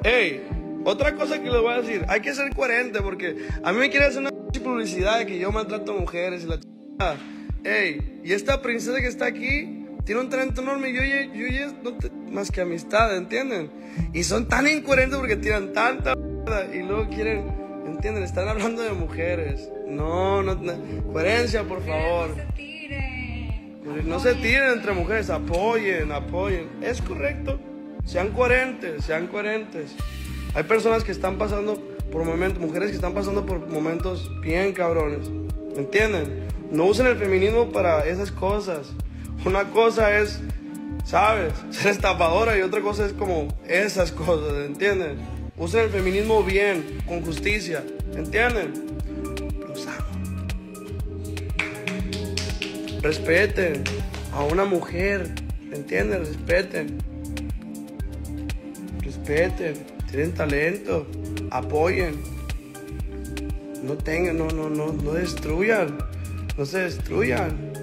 Ey, otra cosa que les voy a decir, hay que ser coherente porque a mí me quiere hacer una publicidad de que yo maltrato a mujeres y la chingada. Ey, y esta princesa que está aquí tiene un talento enorme y yo más que amistad, ¿entienden? Y son tan incoherentes porque tiran tanta y luego quieren, ¿entienden? Están hablando de mujeres. No, coherencia, por favor. No se tiren entre mujeres, apoyen. Es correcto, sean coherentes. Hay personas que están pasando por momentos, mujeres que están pasando por momentos bien cabrones, ¿entienden? No usen el feminismo para esas cosas. Una cosa es, ¿sabes?, ser estafadora y otra cosa es como esas cosas, ¿entienden? Usen el feminismo bien, con justicia, ¿entienden? Los amo. Respeten a una mujer, ¿entienden? Respeten, tienen talento, apoyen. No destruyan, no se destruyan.